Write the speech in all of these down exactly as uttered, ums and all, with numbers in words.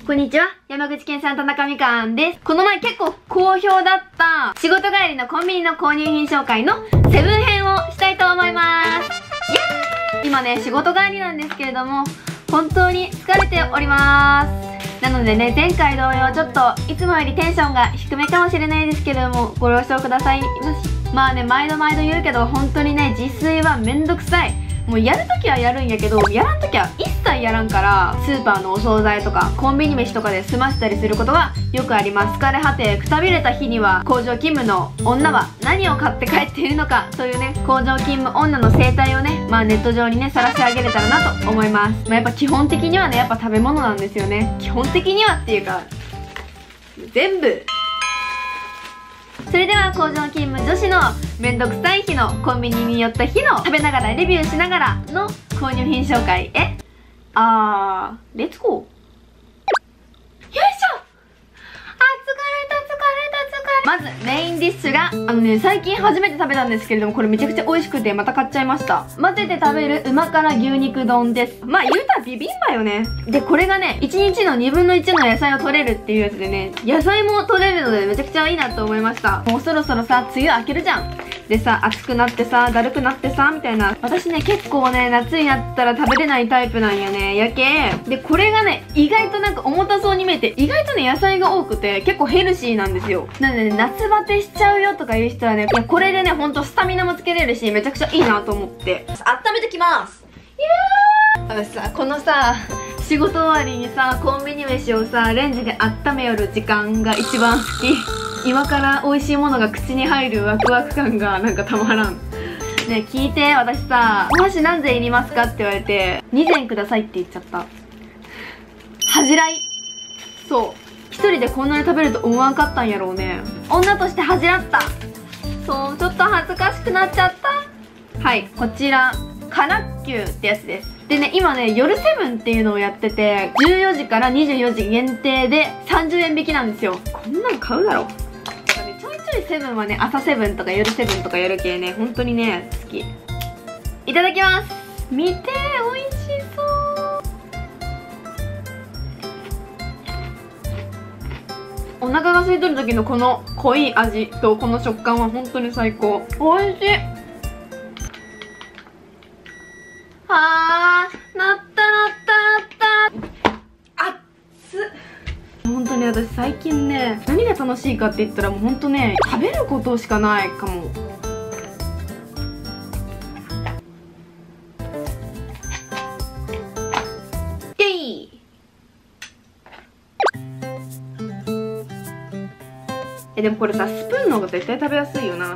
こんにちは、山口県産田中みかんです。この前結構好評だった仕事帰りのコンビニの購入品紹介のセブン編をしたいと思います。イエーイ！今ね、仕事帰りなんですけれども、本当に疲れております。なのでね、前回同様ちょっといつもよりテンションが低めかもしれないですけれども、ご了承くださいまし。まあね、毎度毎度言うけど、本当にね、自炊はめんどくさい。もうやるときはやるんやけど、やらんときは一切やらんから、スーパーのお惣菜とかコンビニ飯とかで済ませたりすることがよくあります。疲れ果てくたびれた日には、工場勤務の女は何を買って帰っているのかというね、工場勤務女の生態をね、まあネット上にね、晒してあげれたらなと思います。まあやっぱ基本的にはね、やっぱ食べ物なんですよね。基本的にはっていうか、全部。それでは工場勤務女子のめんどくさい日のコンビニに寄った日の食べながらレビューしながらの購入品紹介へあーレッツゴー。よいしょ。あ、疲れた疲れた疲れた。まずメインディッシュがあのね、最近初めて食べたんですけれども、これめちゃくちゃ美味しくてまた買っちゃいました。混ぜて食べる旨辛牛肉丼です。まあ言うたらビビンバよね。でこれがね、いちにちのにぶんのいちの野菜を取れるっていうやつでね、野菜も取れるのでめちゃくちゃいいなと思いました。もうそろそろさ、梅雨明けるじゃん。でさ、暑くなってさ、だるくなってさみたいな。私ね、結構ね、夏になったら食べれないタイプなんやね。やけでこれがね、意外となんか重たそうに見えて、意外とね、野菜が多くて結構ヘルシーなんですよ。なのでね、夏バテしちゃうよとかいう人はね、いやこれでね、ほんとスタミナもつけれるし、めちゃくちゃいいなと思って温めてきます。いやー、私さ、このさ、仕事終わりにさ、コンビニ飯をさ、レンジで温めよる時間が一番好き。今から美味しいものが口に入るワクワク感がなんかたまらん。ねえ聞いて、私さ、お箸何膳いりますかって言われてに膳くださいって言っちゃった。恥じらい。そう、一人でこんなに食べると思わんかったんやろうね。女として恥じらった。そう、ちょっと恥ずかしくなっちゃった。はい、こちらカナッキューってやつです。でね、今ね、夜セブンっていうのをやってて、じゅうよじからにじゅうよじ限定でさんじゅうえん引きなんですよ。こんなん買うだろ。ちょいちょいセブンはね、朝セブンとか夜セブンとかやる系ね、本当にね、好き。いただきます。見てー、美味しそう。お腹が空いてる時のこの濃い味とこの食感は本当に最高。美味しい。あー、なったなったなった。あっつ。本当に私最近ね、何が楽しいかって言ったらもう本当ね、食べることしかないかも。イエイ。え、でもこれさ、スプーンの方が絶対食べやすいよな。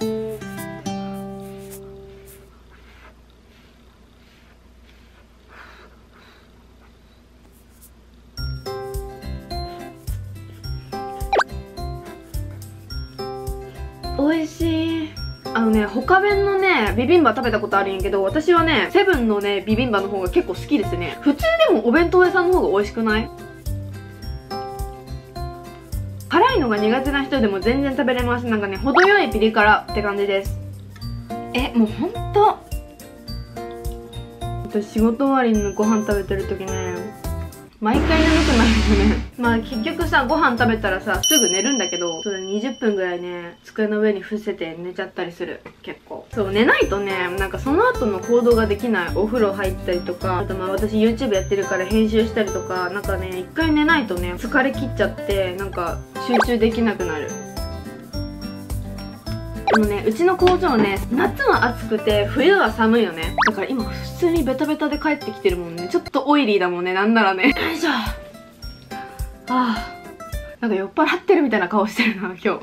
美味しい。あのね、他弁のね、ビビンバ食べたことあるんやけど、私はね、セブンのね、ビビンバの方が結構好きですね。普通でもお弁当屋さんの方が美味しくない？辛いのが苦手な人でも全然食べれます。なんかね、程よいピリ辛って感じです。え、もうほんと私仕事終わりにご飯食べてる時ね、毎回眠くなるよね。まあ結局さ、ご飯食べたらさ、すぐ寝るんだけど、それにじゅっぷんぐらいね、机の上に伏せて寝ちゃったりする。結構そう、寝ないとね、なんかその後の行動ができない。お風呂入ったりとか、あとまあ私 YouTube やってるから編集したりとか、なんかね、一回寝ないとね、疲れ切っちゃってなんか集中できなくなる。でもね、うちの工場ね、夏は暑くて冬は寒いよね。だから今普通にベタベタで帰ってきてるもんね。ちょっとオイリーだもんね、なんならね。よいしょ。ああ、なんか酔っ払ってるみたいな顔してるな今日。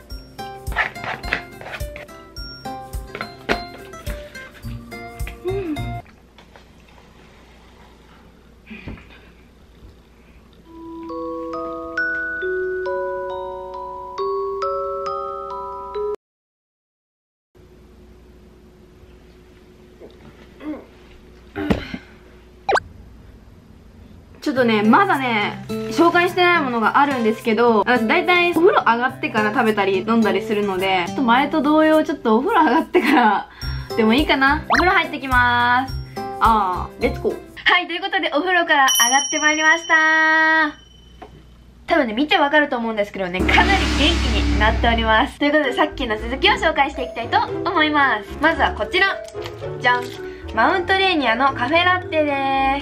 うんちょっとね、まだね、紹介してないものがあるんですけど、私大体お風呂上がってから食べたり飲んだりするので、ちょっと前と同様、ちょっとお風呂上がってからでもいいかな。お風呂入ってきまーす。あー、レッツゴー。はい、ということでお風呂から上がってまいりましたー。 多分ね、見てわかると思うんですけどね、かなり元気になっております。ということで、さっきの続きを紹介していきたいと思います。まずはこちら。じゃん。マウントレーニアのカフェラッテです。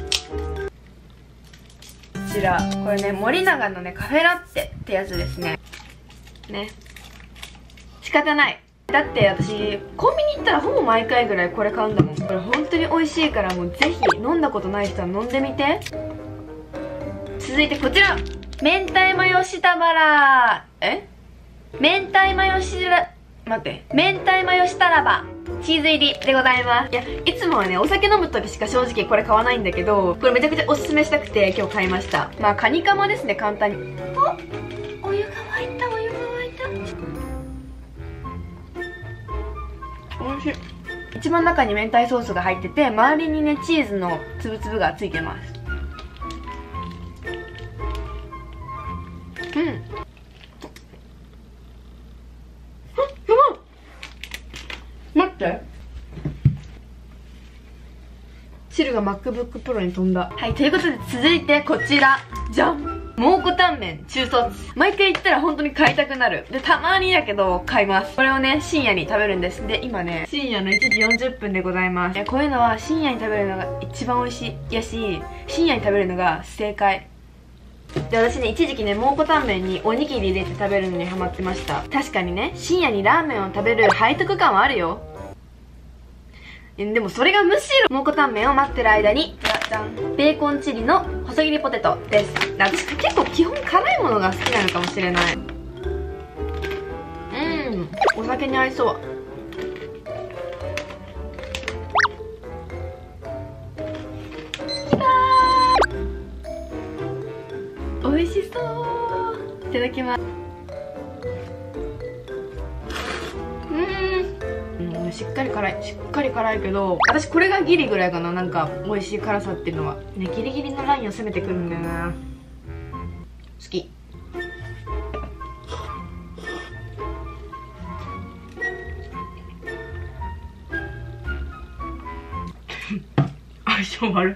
こちら、これね、森永のね、カフェラッテってやつですね。ね。仕方ない。だって私、コンビニ行ったらほぼ毎回ぐらいこれ買うんだもん。これ本当に美味しいから、もうぜひ飲んだことない人は飲んでみて。続いてこちら。明太マヨ下バラえ明太マヨしら、待って。明太マヨ下ラバ。チーズ入りでございます。いや、いつもはね、お酒飲むときしか正直これ買わないんだけど、これめちゃくちゃおすすめしたくて今日買いました。まあ、カニカマですね、簡単に。おお湯が沸いた、お湯が沸いた。おいしい。一番中に明太ソースが入ってて、周りにね、チーズのつぶつぶがついてます。うん。うん待って、汁が MacBook Pro に飛んだ。はい、ということで続いてこちら。じゃん、蒙古タンメン中卒。毎回行ったら本当に買いたくなる。で、たまにだけど買います。これをね、深夜に食べるんです。で、今ね、深夜のいちじよんじゅっぷんでございます。こういうのは深夜に食べるのが一番美味しいやし、深夜に食べるのが正解で、私ね、一時期ね、蒙古タンメンにおにぎり入れて食べるのにハマってました。確かにね、深夜にラーメンを食べる背徳感はあるよ。でもそれがむしろ蒙古タンメンを待ってる間に、じゃじゃん、ベーコンチリの細切りポテトです。私結構基本辛いものが好きなのかもしれない。うん、お酒に合いそう。美味しそう。いただきます。しっかり辛い、しっかり辛いけど、私これがギリぐらいかな。なんか美味しい辛さっていうのはね、ギリギリのラインを攻めてくるんだよな。好き。相性悪い。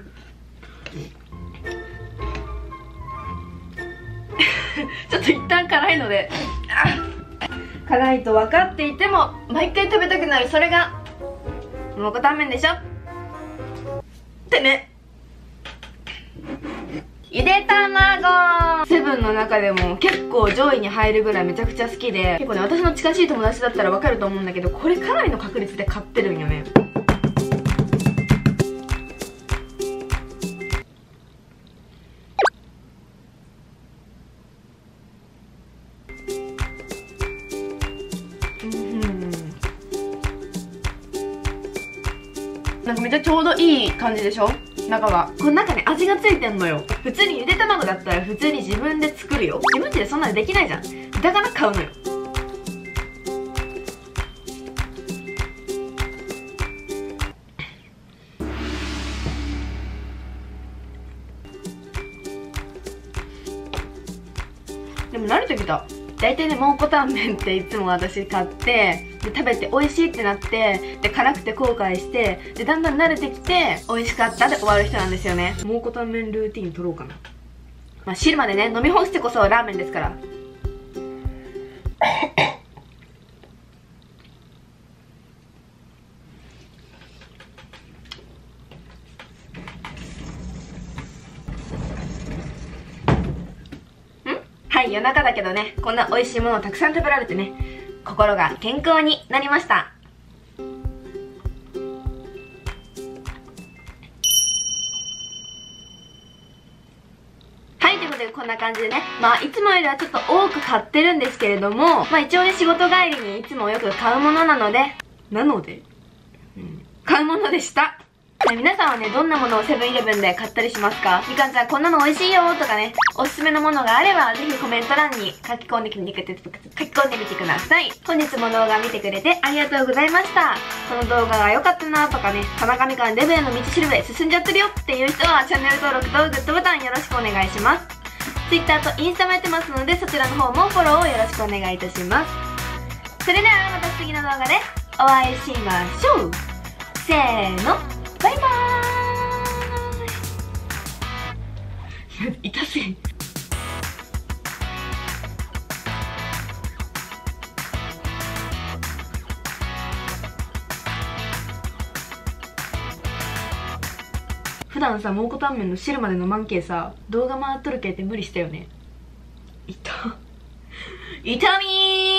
ちょっと一旦辛いので辛いと分かっていても毎回食べたくなる。それが蒙古タンメンでしょってね。ゆで卵、セブンの中でも結構上位に入るぐらいめちゃくちゃ好きで、結構ね、私の近しい友達だったら分かると思うんだけど、これかなりの確率で買ってるんよね。なんかめっちゃちょうどいい感じでしょ中が。この中に味がついてんのよ。普通にゆで卵だったら普通に自分で作るよ。自分家でそんなのできないじゃん。だから買うのよ。でも慣れてきた。大体ね、蒙古タンメンっていつも私買ってで食べて美味しいってなって、で辛くて後悔して、でだんだん慣れてきて美味しかったで終わる人なんですよね。蒙古タンメンルーティン取ろうかな。まあ汁までね飲み干してこそラーメンですから。はい、夜中だけどね、こんな美味しいものをたくさん食べられてね、心が健康になりました。はい、ということでこんな感じでね、まあいつもよりはちょっと多く買ってるんですけれども、まあ一応ね仕事帰りにいつもよく買うものなので、なので、うん、買うものでした。はい、皆さんはね、どんなものをセブンイレブンで買ったりしますか？みかんちゃんこんなの美味しいよとかね、おすすめのものがあれば、ぜひコメント欄に書き込んでみて、書き込んでみてください。本日も動画見てくれてありがとうございました。この動画が良かったなとかね、田中みかんレブへの道しるべ進んじゃってるよっていう人は、チャンネル登録とグッドボタンよろしくお願いします。Twitter とインスタもやってますので、そちらの方もフォローをよろしくお願いいたします。それではまた次の動画でお会いしましょう。せーの、バイバーイ。痛すぎ。 普段さ蒙古タンメンの汁まで飲まんけいさ動画回っとるけって無理したよね。痛痛みー。